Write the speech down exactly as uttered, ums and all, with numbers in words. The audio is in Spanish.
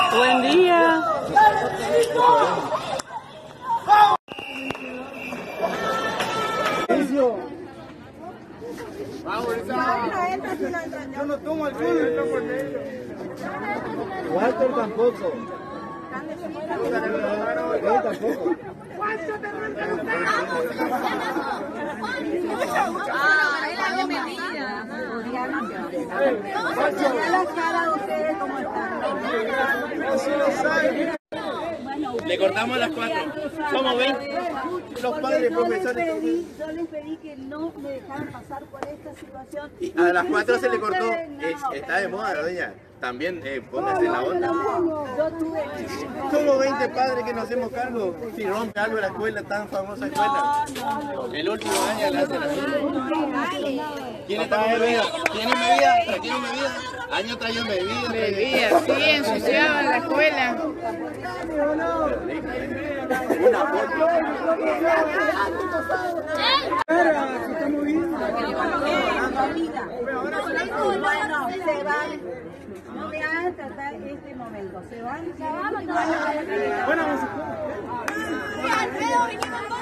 Buen día. Yo no tomo alcohol. Walter tampoco. Yo tampoco. Ah, es la bienvenida. Mira la cara de ustedes cómo están. Le cortamos las cuatro. Somos veinte. Los padres profesores. Yo les pedí que no me dejaran pasar por esta situación. A las cuatro se le cortó. Es- está de moda, doña. También eh, póngase la onda. Yo tuve Somos veinte padres que nos hacemos cargo. Si rompe algo la escuela, tan famosa escuela. El último año la hacen así. ¿Quién está con bebida? ¿Tienen bebida? ¿Tienen bebida? Año traían bebida. Bebía, sí, ensuciaba la escuela. Una foto. Bueno, se van. No me hagan tratar este momento. Se van. Bueno,